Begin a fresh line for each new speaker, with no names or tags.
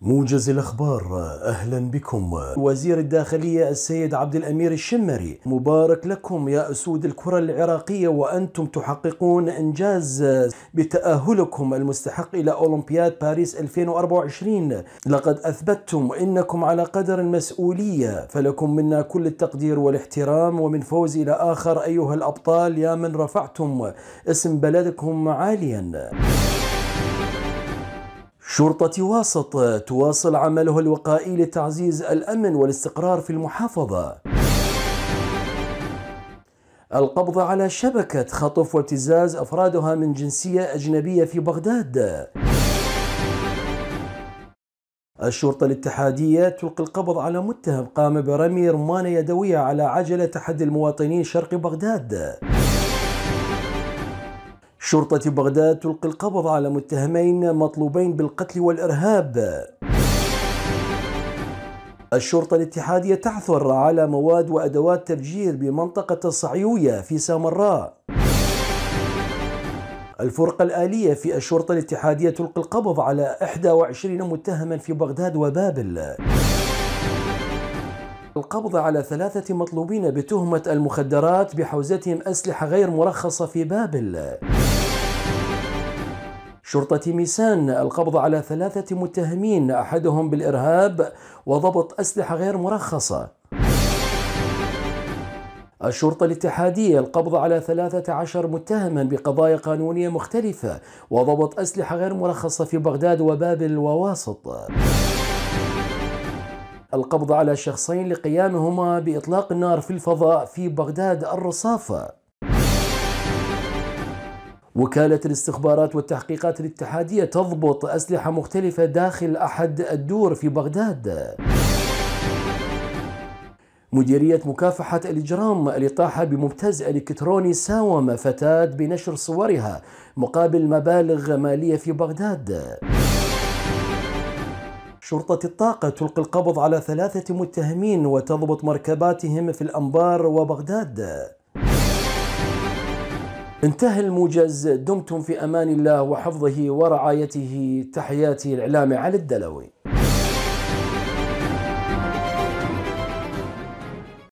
موجز الأخبار، أهلا بكم. وزير الداخلية السيد عبد الأمير الشمري: مبارك لكم يا أسود الكرة العراقية، وأنتم تحققون إنجاز بتأهلكم المستحق إلى أولمبياد باريس 2024. لقد أثبتتم أنكم على قدر المسؤولية، فلكم منا كل التقدير والاحترام، ومن فوز إلى آخر أيها الأبطال يا من رفعتم اسم بلدكم عاليا. شرطة واسط تواصل عمله الوقائي لتعزيز الأمن والاستقرار في المحافظة. القبض على شبكة خطف وابتزاز أفرادها من جنسية أجنبية في بغداد. الشرطة الاتحادية تلقي القبض على متهم قام برمي رمانة يدوية على عجلة أحد المواطنين شرق بغداد. شرطة بغداد تلقي القبض على متهمين مطلوبين بالقتل والإرهاب. الشرطة الاتحادية تعثر على مواد وأدوات تفجير بمنطقة الصعيوية في سامراء. الفرقة الآلية في الشرطة الاتحادية تلقي القبض على 21 متهما في بغداد وبابل. القبض على 3 مطلوبين بتهمة المخدرات بحوزتهم أسلحة غير مرخصة في بابل. شرطة ميسان القبض على 3 متهمين، أحدهم بالإرهاب وضبط أسلحة غير مرخصة. الشرطة الاتحادية القبض على 13 متهما بقضايا قانونية مختلفة وضبط أسلحة غير مرخصة في بغداد وبابل وواسط. القبض على شخصين لقيامهما بإطلاق النار في الفضاء في بغداد الرصافة. وكالة الاستخبارات والتحقيقات الاتحادية تضبط أسلحة مختلفة داخل أحد الدور في بغداد. مديرية مكافحة الإجرام الإطاحة بمبتز إلكتروني ساوم فتاة بنشر صورها مقابل مبالغ مالية في بغداد. شرطة الطاقة تلقي القبض على 3 متهمين وتضبط مركباتهم في الأنبار وبغداد. انتهى الموجز، دمتم في أمان الله وحفظه ورعايته. تحياتي الإعلامي علي الدلوي.